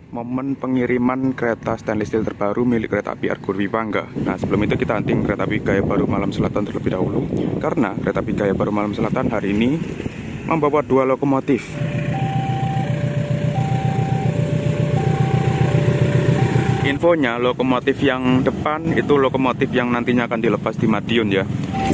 momen pengiriman kereta stainless steel terbaru milik kereta api Argo Dwi Pangga. Nah, sebelum itu kita hunting kereta api Gaya Baru Malam Selatan terlebih dahulu, karena kereta api Gaya Baru Malam Selatan hari ini membawa 2 lokomotif. Infonya, lokomotif yang depan itu lokomotif yang nantinya akan dilepas di Madiun ya.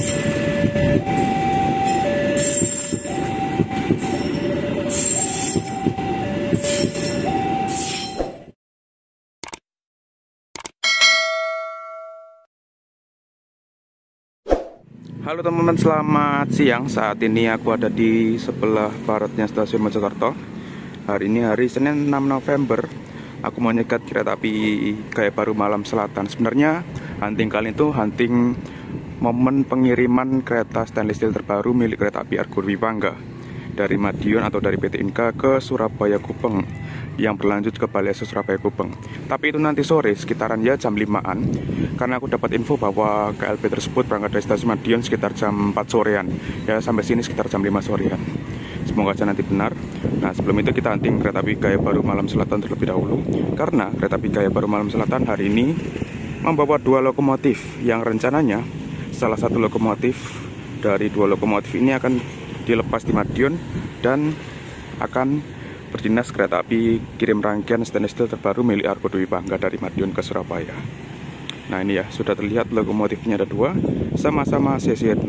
Halo teman-teman, selamat siang. Saat ini aku ada di sebelah baratnya stasiun Mojokerto. Hari ini hari Senin 6 November. Aku mau nyegat kereta api Gaya Baru Malam Selatan. Sebenarnya hunting kali itu hunting momen pengiriman kereta stainless steel terbaru milik kereta api Argo Dwi Pangga dari Madiun atau dari PT Inka ke Surabaya Gubeng, yang berlanjut ke Balai Surabaya Gubeng. Tapi itu nanti sore sekitaran ya jam 5-an, karena aku dapat info bahwa KLB tersebut berangkat dari stasiun Madiun sekitar jam 4 sorean ya, sampai sini sekitar jam 5 sorean. Semoga aja nanti benar. Nah, sebelum itu kita hunting kereta api Gaya Baru Malam Selatan terlebih dahulu, karena kereta api Gaya Baru Malam Selatan hari ini membawa 2 lokomotif yang rencananya salah satu lokomotif dari 2 lokomotif ini akan dilepas di Madiun dan akan berdinas kereta api kirim rangkaian stainless steel terbaru milik Argo Dwi Pangga dari Madiun ke Surabaya. Nah, ini ya, sudah terlihat lokomotifnya ada 2, sama-sama CC01.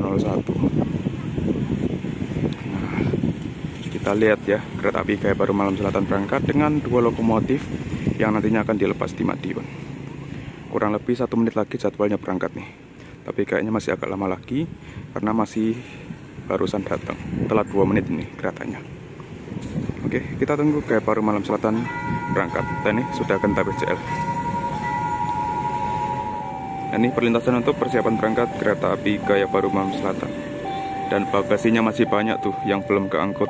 Nah, kita lihat ya, kereta api Gaya Baru Malam Selatan berangkat dengan 2 lokomotif yang nantinya akan dilepas di Madiun. Kurang lebih 1 menit lagi jadwalnya berangkat nih, tapi kayaknya masih agak lama lagi karena masih barusan datang, telat 2 menit ini keretanya. Oke, kita tunggu Gaya Baru Malam Selatan berangkat. Dan ini sudah genta BCL. Ini perlintasan untuk persiapan berangkat kereta api Gaya Baru Malam Selatan. Dan bagasinya masih banyak tuh yang belum keangkut.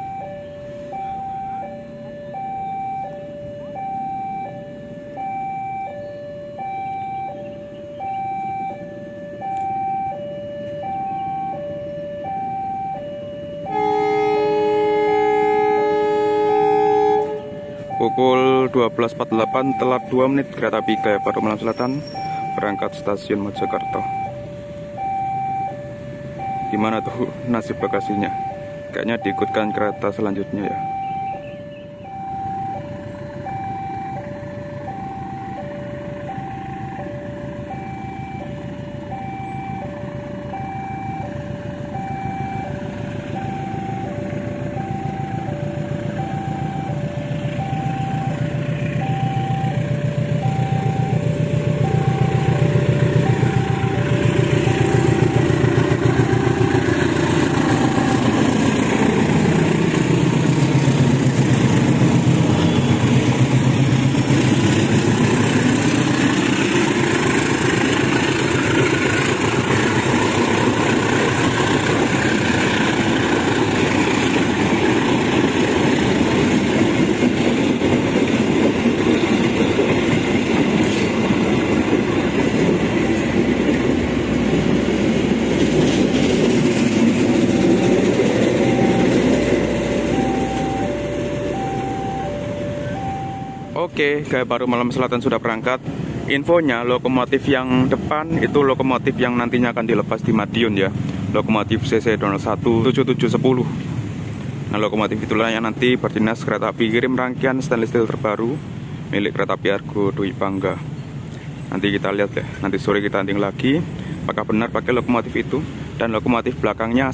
Pukul 12.48, telat 2 menit kereta api Gaya Baru Malam Selatan berangkat stasiun Mojokerto. Gimana tuh nasib bagasinya? Kayaknya diikutkan kereta selanjutnya ya. Oke, Gaya Baru Malam Selatan sudah berangkat. Infonya, lokomotif yang depan itu lokomotif yang nantinya akan dilepas di Madiun ya. Lokomotif CC01 7710. Nah, lokomotif itulah yang nanti berdinas kereta api kirim rangkaian stainless steel terbaru milik kereta api Argo Dwi Pangga. Nanti kita lihat ya, nanti sore kita hunting lagi apakah benar pakai lokomotif itu. Dan lokomotif belakangnya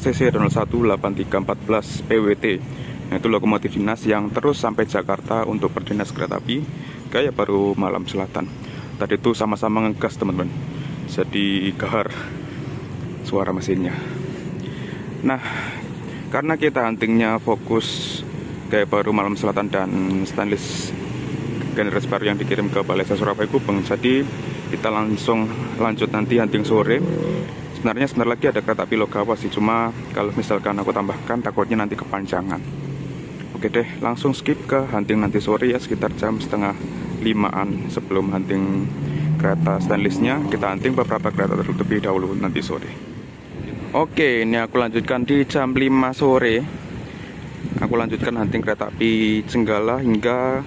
CC018314 PWT. Nah, itu lokomotif dinas yang terus sampai Jakarta untuk berdinas kereta api Gaya Baru Malam Selatan. Tadi itu sama-sama ngegas teman-teman, jadi gahar suara mesinnya. Nah, karena kita huntingnya fokus Gaya Baru Malam Selatan dan stainless generasi baru yang dikirim ke Balai Surabaya Gubeng, jadi kita langsung lanjut nanti hunting sore. Sebenarnya sebentar lagi ada kereta api Logawa sih, cuma kalau misalkan aku tambahkan takutnya nanti kepanjangan. Oke deh, langsung skip ke hunting nanti sore ya, sekitar jam setengah 5-an. Sebelum hunting kereta stainlessnya, kita hunting beberapa kereta terlebih dahulu nanti sore. Oke, ini aku lanjutkan di jam 5 sore. Aku lanjutkan hunting kereta api Jenggala hingga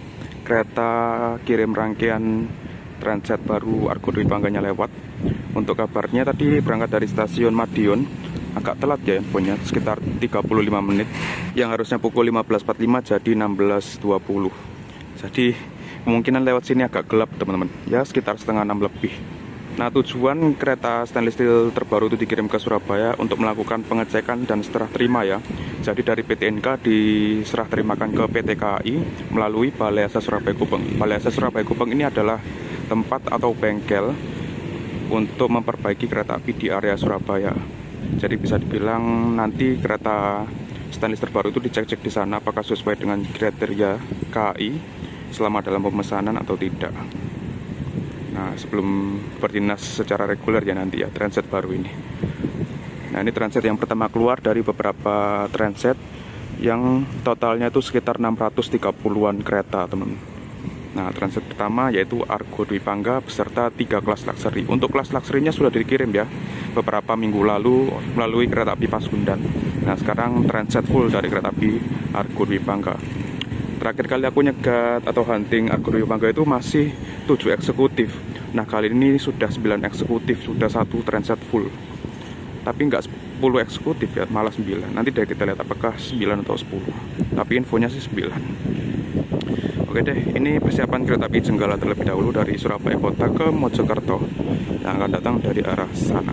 kereta kirim rangkaian transit baru Argo Dwi Pangganya lewat. Untuk kabarnya tadi berangkat dari stasiun Madiun, agak telat ya infonya, sekitar 35 menit. Yang harusnya pukul 15.45 jadi 16.20. Jadi kemungkinan lewat sini agak gelap teman-teman, ya sekitar setengah 6 lebih. Nah, tujuan kereta stainless steel terbaru itu dikirim ke Surabaya untuk melakukan pengecekan dan serah terima ya. Jadi dari PT Inka diserah terimakan ke PT KAI melalui Balai Asa Surabaya Gubeng. Balai Asa Surabaya Gubeng ini adalah tempat atau bengkel untuk memperbaiki kereta api di area Surabaya. Jadi bisa dibilang nanti kereta stainless terbaru itu dicek-cek di sana apakah sesuai dengan kriteria KAI selama dalam pemesanan atau tidak. Nah, sebelum berdinas secara reguler ya nanti ya transit baru ini. Nah, ini transit yang pertama keluar dari beberapa transit yang totalnya itu sekitar 630-an kereta teman. Nah, transit pertama yaitu Argo Dwi Pangga beserta 3 kelas luxury. Untuk kelas luxury-nya sudah dikirim ya beberapa minggu lalu melalui kereta api Pasundan. Nah, sekarang transit full dari kereta api Argo Dwi Pangga. Terakhir kali aku nyegat atau hunting Argo Dwi Pangga itu masih 7 eksekutif. Nah, kali ini sudah 9 eksekutif, sudah 1 transit full. Tapi nggak 10 eksekutif ya, malah 9. Nanti deh kita lihat apakah 9 atau 10. Tapi infonya sih 9. Oke deh, ini persiapan kereta api Jenggala terlebih dahulu dari Surabaya Kota ke Mojokerto yang akan datang dari arah sana.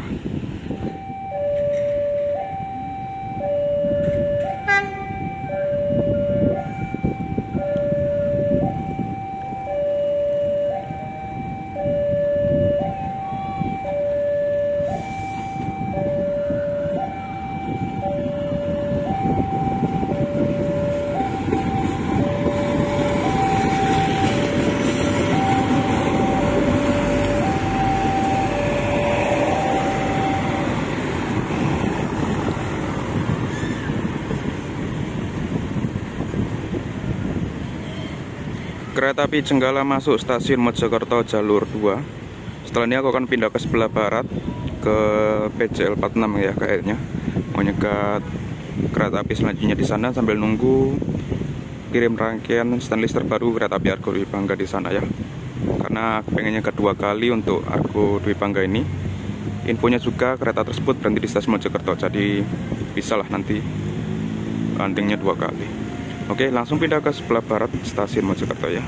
Kereta api Jenggala masuk stasiun Mojokerto jalur 2. Setelah ini aku akan pindah ke sebelah barat ke PJL 46 ya kayaknya. Mau nyegat kereta api selanjutnya di sana sambil nunggu kirim rangkaian stainless terbaru kereta api Argo Dwi Pangga di sana ya. Karena aku pengennya kedua kali untuk Argo Dwi Pangga ini. Infonya juga kereta tersebut berhenti di stasiun Mojokerto, jadi bisalah nanti huntingnya 2 kali. Oke, langsung pindah ke sebelah barat stasiun Mojokerto ya.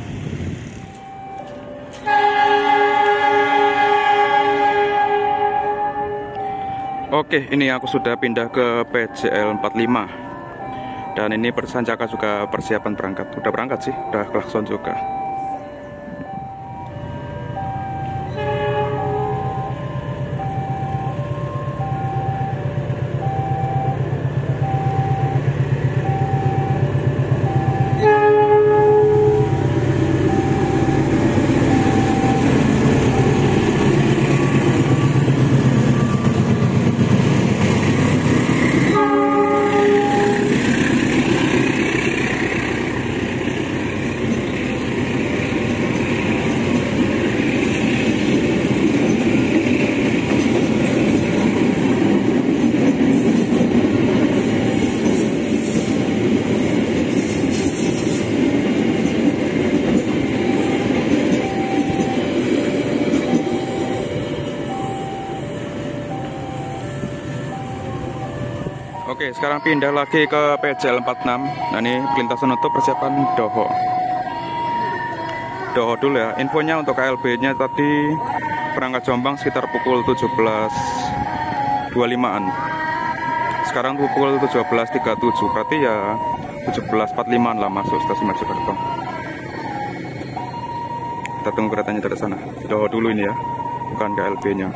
Oke, ini aku sudah pindah ke PJL 45. Dan ini Sanjaka juga persiapan berangkat. Udah berangkat sih, udah klakson juga. Oke, sekarang pindah lagi ke PJL 46. Nah, ini perlintasan untuk persiapan Doho. Doho dulu ya. Infonya untuk KLB-nya tadi berangkat Jombang sekitar pukul 17.25-an. Sekarang pukul 17.37, berarti ya 17.45-an lah masuk stasiun Mojokerto. Kita tunggu keretanya dari sana. Doho dulu ini ya, bukan KLB-nya.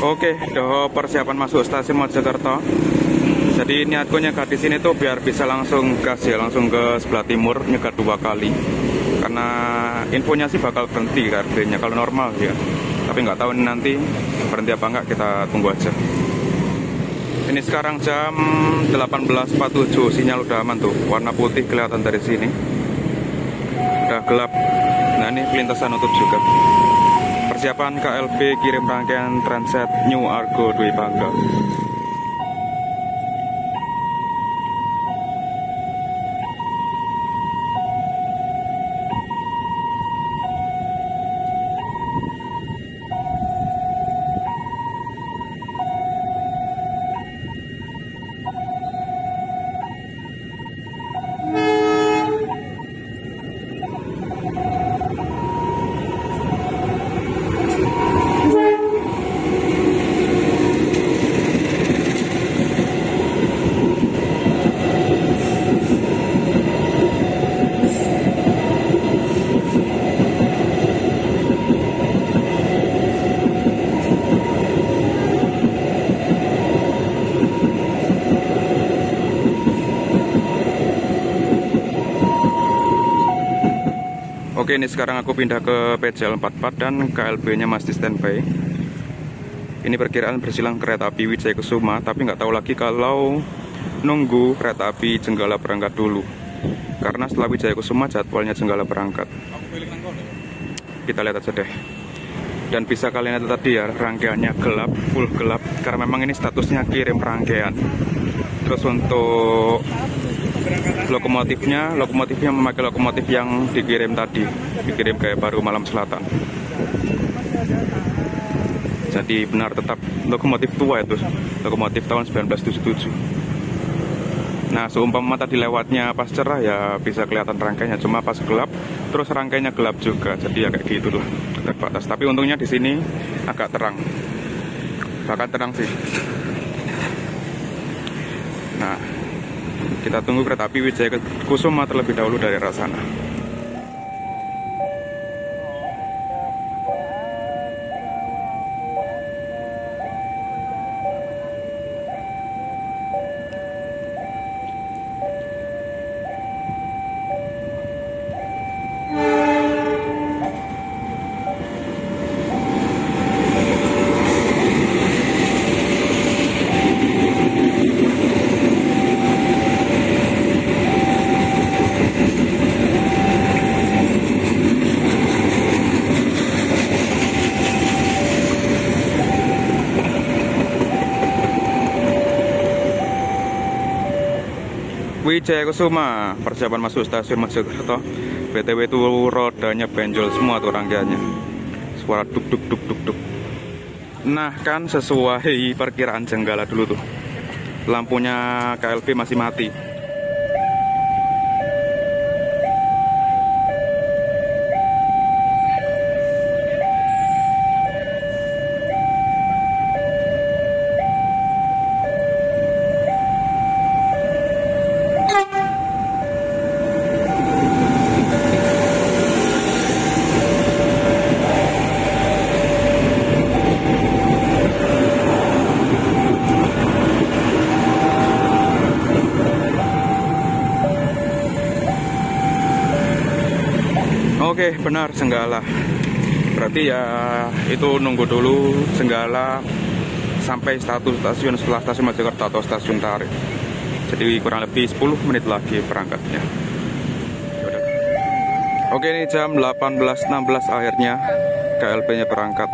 Oke, udah persiapan masuk stasiun Mojokerto. Jadi niatku nyegat di sini tuh biar bisa langsung gas ya, langsung ke sebelah timur, nyegat 2 kali. Karena infonya sih bakal berhenti KRB-nya kalau normal ya. Tapi nggak tahu nanti berhenti apa nggak, kita tunggu aja. Ini sekarang jam 18.47, sinyal udah aman tuh, warna putih kelihatan dari sini. Udah gelap. Nah ini pelintasan nutup juga. Persiapan KLB kirim rangkaian transit New Argo Dwi Bangga. Oke, ini sekarang aku pindah ke PJL 44 dan KLB-nya masih standby. Ini perkiraan bersilang kereta api Wijaya Kusuma, tapi nggak tahu lagi kalau nunggu kereta api Jenggala berangkat dulu. Karena setelah Wijaya Kusuma jadwalnya Jenggala berangkat. Kita lihat aja deh. Dan bisa kalian lihat tadi ya, rangkaiannya gelap, full gelap. Karena memang ini statusnya kirim rangkaian. Terus untuk lokomotifnya memakai lokomotif yang dikirim tadi, dikirim ke Baru Malam Selatan. Jadi benar tetap lokomotif tua itu, lokomotif tahun 1977. Nah seumpama tadi lewatnya pas cerah ya bisa kelihatan rangkaiannya, cuma pas gelap terus rangkaiannya gelap juga, jadi ya kayak gitu lah, terbatas. Tapi untungnya di sini agak terang, bahkan terang sih. Nah, kita tunggu kereta api Wijaya Kusuma terlebih dahulu dari arah sana. Wijaya Kusuma, persiapan masuk stasiun Mojokerto. BTW itu rodanya benjol semua tuh rangkaiannya. Suara duk duk duk duk duk. Nah kan sesuai perkiraan Jenggala dulu tuh. Lampunya KLB masih mati. Oke, benar Jenggala. Berarti ya itu nunggu dulu Jenggala sampai stasiun setelah stasiun Mojokerto atau stasiun Tarik. Jadi kurang lebih 10 menit lagi berangkatnya. Oke, ini jam 18.16 akhirnya KLB-nya berangkat.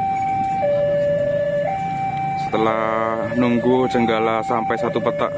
Setelah nunggu Jenggala sampai 1 petak.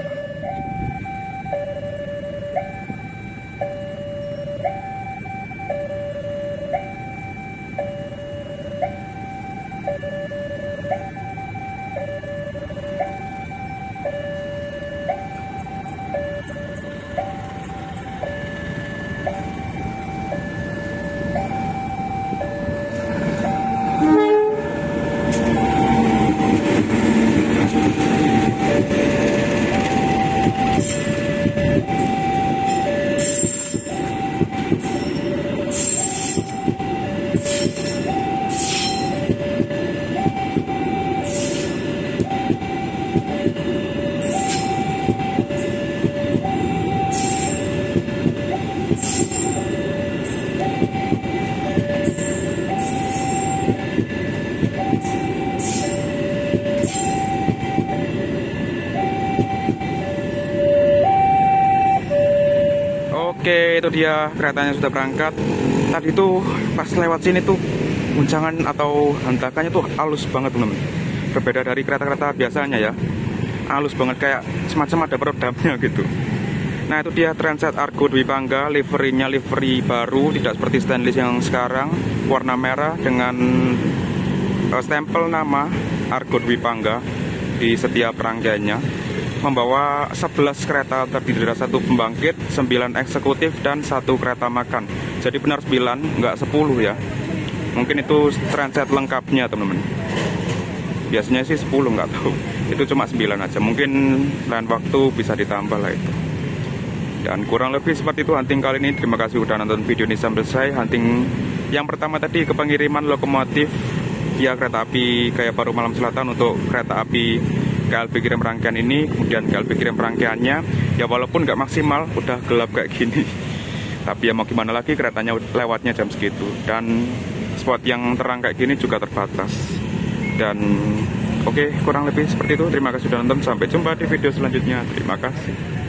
itu dia keretanya sudah berangkat. Tadi tuh pas lewat sini tuh guncangan atau hentakannya tuh halus banget teman-teman. Berbeda dari kereta-kereta biasanya ya. Halus banget kayak semacam ada peredamnya gitu. Nah itu dia Transit Argo Dwi Pangga, liverinya livery baru, tidak seperti stainless yang sekarang, warna merah dengan stempel nama Argo Dwi Pangga di setiap rangkaiannya. Membawa 11 kereta terdiri dari 1 pembangkit, 9 eksekutif, dan 1 kereta makan. Jadi benar 9, nggak 10 ya. Mungkin itu transit lengkapnya teman-teman. Biasanya sih 10, nggak tahu. Itu cuma 9 aja. Mungkin lain waktu bisa ditambah lah itu. Dan kurang lebih seperti itu hunting kali ini. Terima kasih udah nonton video ini sampai selesai. Hunting yang pertama tadi ke pengiriman lokomotif via kereta api Gaya Baru Malam Selatan untuk kereta api KLB kirim rangkaian ini, kemudian KLB kirim rangkaiannya ya walaupun nggak maksimal, udah gelap kayak gini, tapi ya mau gimana lagi, keretanya lewatnya jam segitu, dan spot yang terang kayak gini juga terbatas. Dan oke, kurang lebih seperti itu. Terima kasih sudah nonton, sampai jumpa di video selanjutnya. Terima kasih.